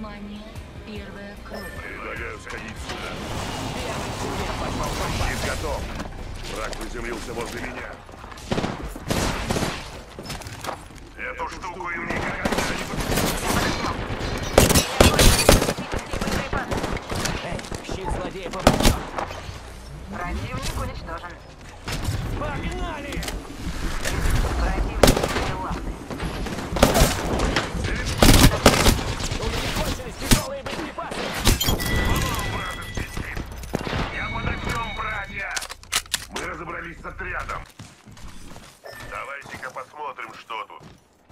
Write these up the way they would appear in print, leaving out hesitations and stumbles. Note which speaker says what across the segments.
Speaker 1: Внимание, первая кровь.
Speaker 2: Предлагаю сходить сюда. Щит готов. Враг приземлился возле меня. Эту штуку им никогда не
Speaker 3: Эй, щит злодея поврежден.
Speaker 4: Противник уничтожен.
Speaker 3: Погнали!
Speaker 4: Противник перелапный.
Speaker 3: У меня кончились тяжелые боеприпасы.
Speaker 2: Я под огнем, братья! Мы разобрались с отрядом. Давайте-ка посмотрим, что тут.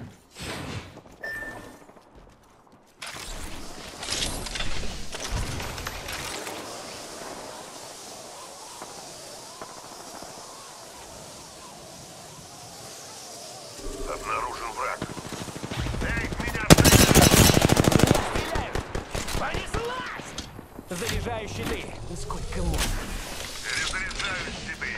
Speaker 2: Обнаружен враг. Эй, в меня
Speaker 3: Стреляют! Понеслась! Заряжаю щиты. Сколько можно?
Speaker 2: перезаряжаю щиты.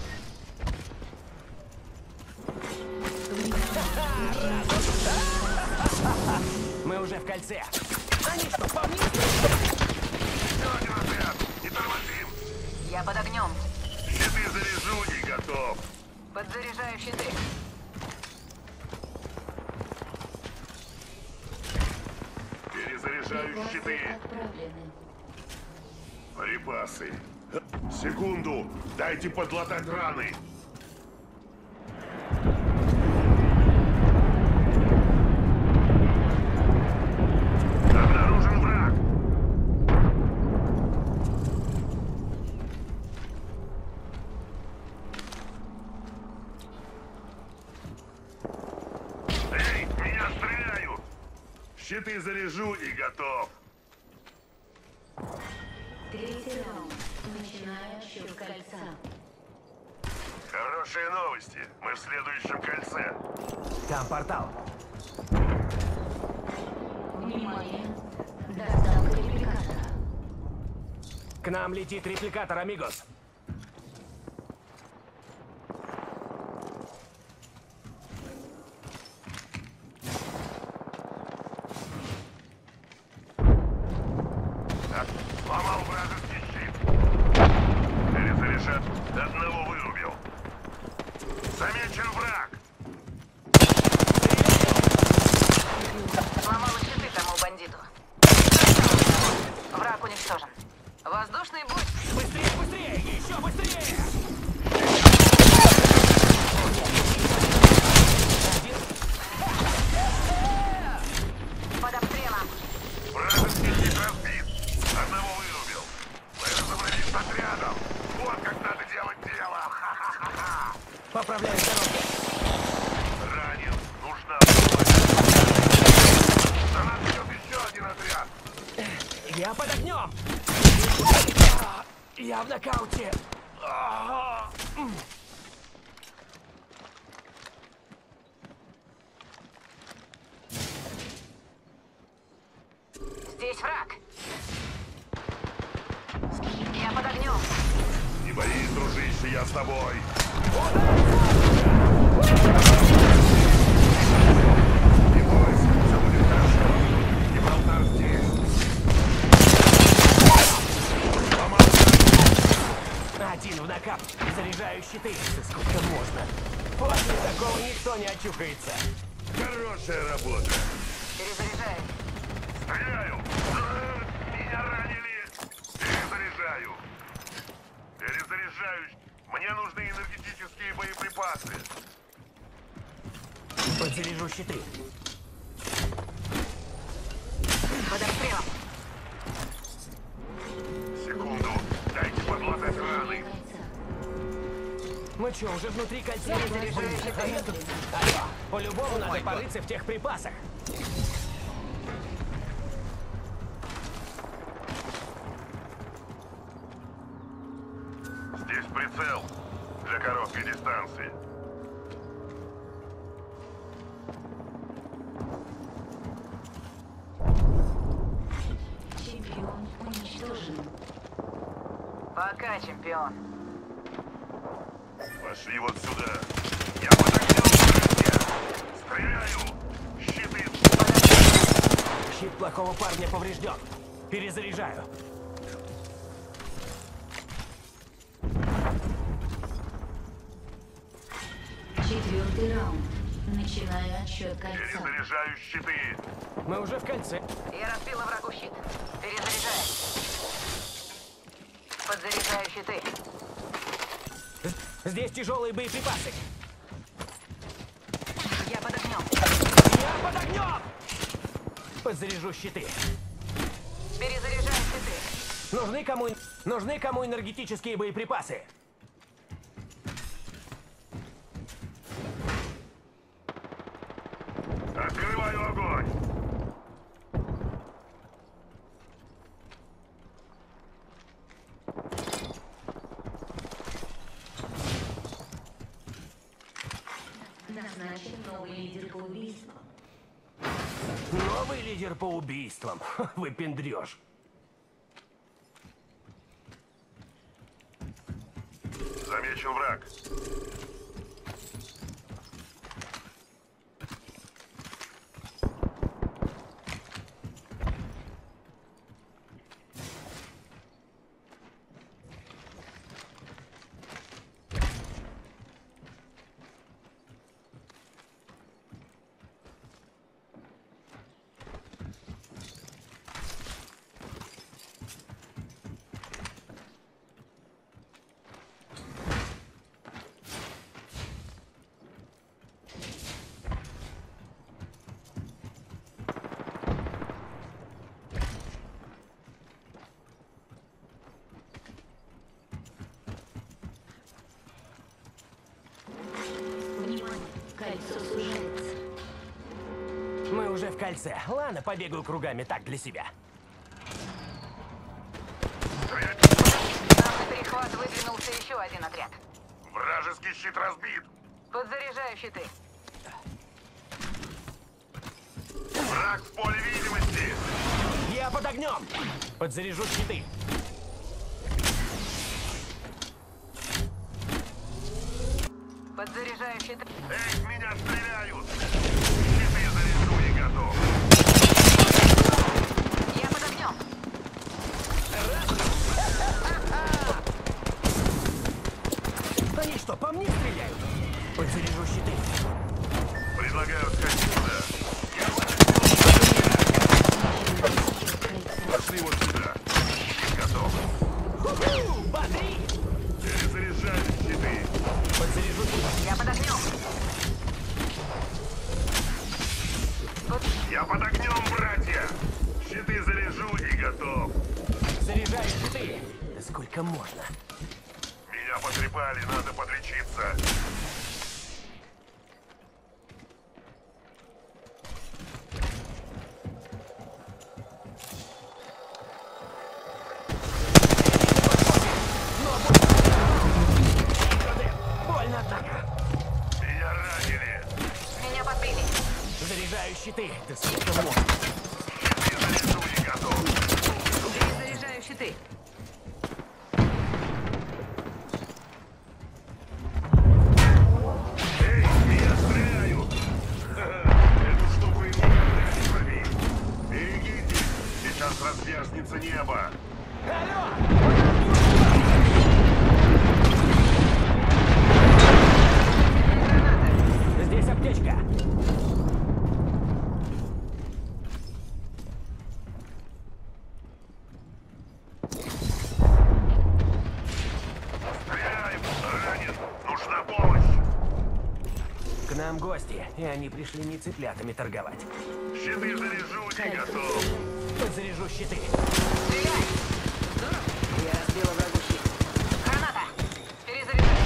Speaker 3: Мы уже в кольце. Они что, по мне?
Speaker 2: Еще один отряд. Не тормозим.
Speaker 4: Я под огнем.
Speaker 2: Щиты заряжу и готов.
Speaker 4: Подзаряжаю щиты.
Speaker 2: Перезаряжаю щиты.
Speaker 1: Отправлены.
Speaker 2: Припасы. Секунду. Дайте подлатать раны. Обнаружен враг. Эй, в меня стреляют. Щиты заряжу и готов.
Speaker 1: Третий раунд. Начинаю счет кольца.
Speaker 2: Хорошие новости. Мы в следующем кольце.
Speaker 3: Там портал.
Speaker 1: Внимание, доставка репликатора.
Speaker 3: К нам летит репликатор, амигос.
Speaker 2: Так, сломал вражеский щит. Перезаряжать. Одного вырубил. Замечен враг.
Speaker 4: Сломала щиты тому бандиту. Враг уничтожен. Воздушный бой.
Speaker 3: Быстрее, быстрее! Еще быстрее!
Speaker 4: Под обстрелом.
Speaker 2: Вражеский щит разбит. Одного вырубил. Мы разобрались с отрядом. Вот как надо делать дело. Ха-ха-ха-ха.
Speaker 3: Поправляю здоровье.
Speaker 2: Ранен. Нужна помощь. За нас идет еще один отряд.
Speaker 3: Я под огнем! Я в нокауте!
Speaker 4: Здесь враг. Я под огнем.
Speaker 2: Не боись, дружище, я с тобой. Не бойся, все будет хорошо. Гибралтар здесь.
Speaker 3: Один в нокаут. Заряжаю щиты. Сколько можно? После такого никто не очухается.
Speaker 2: Хорошая работа.
Speaker 4: Перезаряжаю.
Speaker 2: Стреляю. Меня ранили. Перезаряжаю. Перезаряжаю. Мне нужны энергетические боеприпасы.
Speaker 3: Подзаряжу щиты.
Speaker 4: Под обстрелом.
Speaker 2: Секунду. Дайте подлатать раны.
Speaker 3: Мы что, уже внутри кольца?
Speaker 4: Перезаряжаю щиты.
Speaker 3: Алло, по-любому надо порыться в тех припасах.
Speaker 2: Здесь прицел для короткой дистанции.
Speaker 1: Чемпион уничтожен.
Speaker 4: Пока, чемпион.
Speaker 2: Пошли вот сюда. Я под огнем, братья. Стреляю. Щиты.
Speaker 3: Щит плохого парня поврежден. Перезаряжаю.
Speaker 1: Четвертый раунд. Начинаю отсчет кольца.
Speaker 2: Перезаряжаю щиты.
Speaker 3: Мы уже в кольце.
Speaker 4: Я разбила врагу щит. Перезаряжаю. Подзаряжаю щиты.
Speaker 3: Здесь тяжелые боеприпасы.
Speaker 4: Я под огнем.
Speaker 3: Я под огнем! Подзаряжу щиты.
Speaker 4: Перезаряжаю щиты.
Speaker 3: Нужны кому энергетические боеприпасы.
Speaker 2: Открываю огонь.
Speaker 1: Назначен новый лидер по убийствам.
Speaker 3: Новый лидер по убийствам. Выпендрёж.
Speaker 2: Замечен враг.
Speaker 1: Внимание, кольцо сужается.
Speaker 3: Мы уже в кольце. Ладно, побегаю кругами так для себя.
Speaker 4: Нам на перехват выдвинулся еще один отряд.
Speaker 2: Вражеский щит разбит.
Speaker 4: Подзаряжаю щиты.
Speaker 2: Враг в поле видимости.
Speaker 3: Я под огнем! Подзаряжу щиты.
Speaker 4: Подзаряжаю щиты.
Speaker 2: Эй, в меня стреляют. Щиты заряжу и готов.
Speaker 4: Я под огнем.
Speaker 3: Они что, по мне стреляют? Подзаряжу щиты.
Speaker 2: Предлагаю сходиться. Я пошли вот сюда. Щит готов.
Speaker 3: Ху-ху! Бодри!
Speaker 2: Перезаряжаю щиты.
Speaker 3: Подзаряжу щиты.
Speaker 4: Я под огнем.
Speaker 2: Я под огнем, братья. Щиты заряжу и готов.
Speaker 3: Заряжаю щиты. Да сколько можно?
Speaker 2: Меня потрепали, надо подлечиться.
Speaker 3: Больно, однако.
Speaker 2: Меня ранили.
Speaker 4: Меня подбили.
Speaker 3: Заряжаю щиты. Да сколько можно?
Speaker 2: Щиты заряжу и готов.
Speaker 4: Перезаряжаю щиты.
Speaker 2: Эй, меня стреляют. Эту штуку им никогда не пробить. Берегитесь, сейчас разъяснится небо.
Speaker 3: Алло! Здесь аптечка.
Speaker 2: Стреляем, ранен, нужна помощь.
Speaker 3: К нам гости, и они пришли не цыплятами торговать.
Speaker 2: Щиты заряжу и готов.
Speaker 3: Подзаряжу щиты.
Speaker 4: Стреляй. Здорово. Я разбила врагу щит. Граната. Перезаряжаю.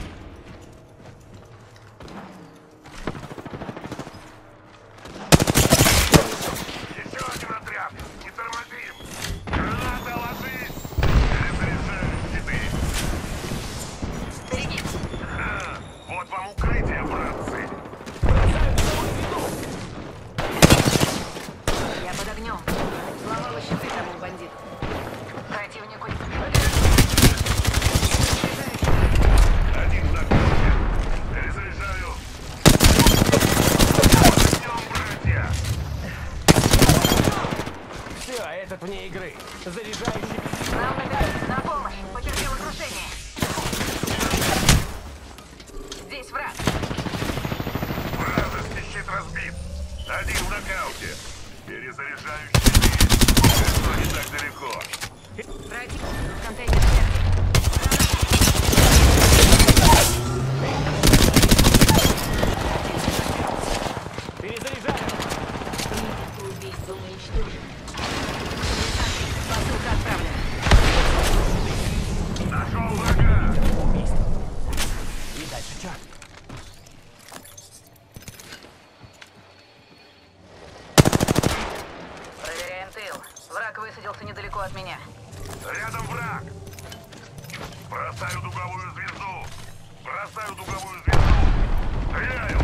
Speaker 2: Еще один отряд, не тормозим. Граната ложись. Перезаряжаю щиты.
Speaker 4: Береги.
Speaker 2: Ха, вот вам укрытие, братцы.
Speaker 3: Бросаю новую беду.
Speaker 4: Я под огнем. Сломала щиты тому бандиту. Противнику.
Speaker 2: Один на кухне. Перезаряжаю. Под огнем, братья.
Speaker 3: Заряжающий.
Speaker 4: Нам на помощь! Потерпела крушение! Здесь враг!
Speaker 2: Вражеский щит разбит. Один в нокауте. Перезаряжающий щит. Это не так далеко.
Speaker 4: Противник! Контейнер сверху!
Speaker 3: Перезаряжаю.
Speaker 1: Убийство уничтожено.
Speaker 4: Посылка отправлена.
Speaker 2: Нашел врага.
Speaker 3: Убийство. И дальше что?
Speaker 4: Проверяем тыл. Враг высадился недалеко от меня.
Speaker 2: Рядом враг. Бросаю дуговую звезду. Бросаю дуговую звезду. Стреляю.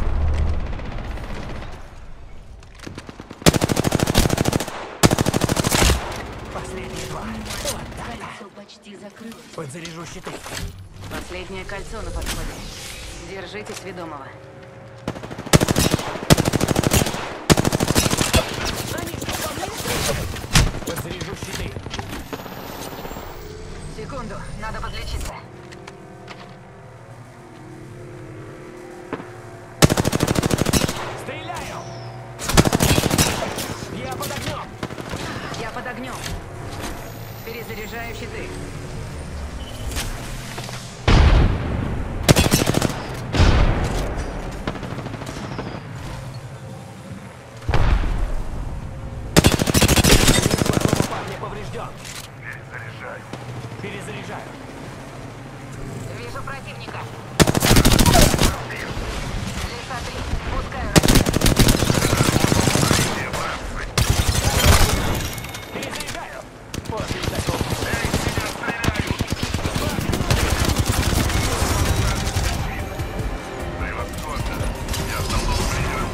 Speaker 3: Последние два. Вот так.
Speaker 1: Кольцо почти закрылось.
Speaker 3: Подзаряжу щиты.
Speaker 4: Последнее кольцо на подходе. Держитесь, ведомого.
Speaker 3: Подзаряжу щиты.
Speaker 4: Секунду, надо подлечиться.
Speaker 3: Стреляю. Я под огнем.
Speaker 4: Я под огнем. Перезаряжаю щиты.
Speaker 3: Плохого парня поврежден.
Speaker 2: Перезаряжаю.
Speaker 3: Перезаряжаю.
Speaker 4: Вижу противника. Лиса 3. Пускаю ракету.
Speaker 2: Где братцы?
Speaker 3: Перезаряжаю. После такого.
Speaker 2: Эй, меня стреляют. Превосходно. Я давно принял.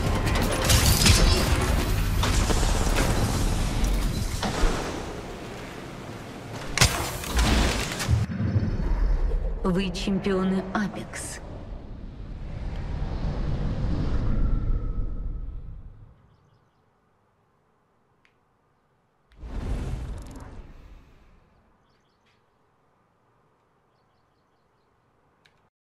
Speaker 1: Вы чемпионы Апекс.